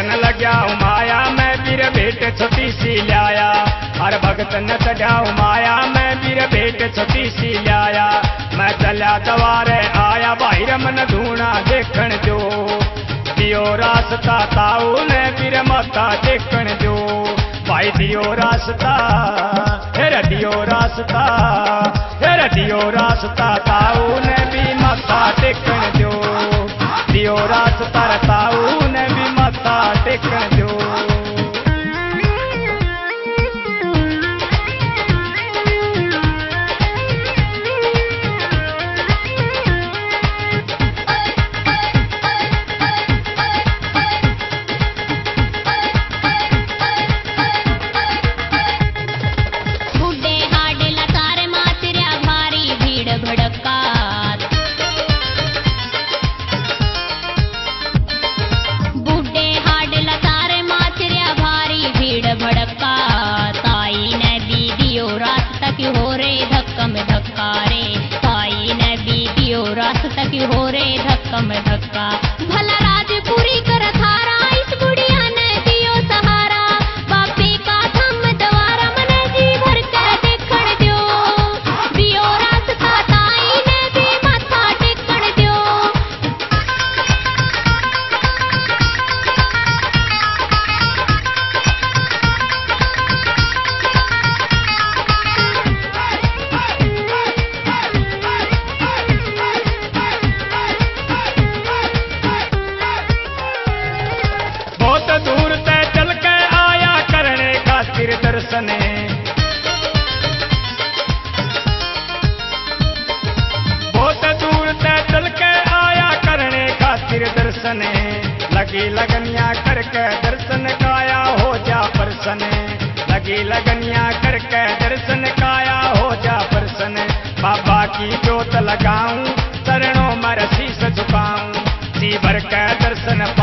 न लग्या माया मैं बीर भेट छोटी सी लाया। हर भगत न चढ़ा माया मैं बीर भेट छोटी सी लाया। मैं चलिया दवारे आया भाई रमन धूना देखण जो। दियो रास्ता ताऊ ने बीर माता देखण जो। भाई दियो रास्ता हेर दियो रास्ता हेर दियो रास्ता ताऊ ने भी माता टेकण जो। दियो रास्ता ताऊ ने भी माता टेकण जो। हो रे धक्का में धक्का भला राजपुरी कर थारा इस बुढ़िया ने दियो सहारा। बापे का थम दवारा मने जी भर कर देखण दो। दियो रास्ता ताई ने भी माथा टेकण दो। दर्शने बहुत दूर से चल के आया करने खातिर दर्शने। लगी लगनिया करके दर्शन काया हो जा परसने। लगी लगनिया करके दर्शन काया हो जा परसने। बाबा की जोत लगाऊं चरणों में शीश झुकाऊं जी भर के दर्शन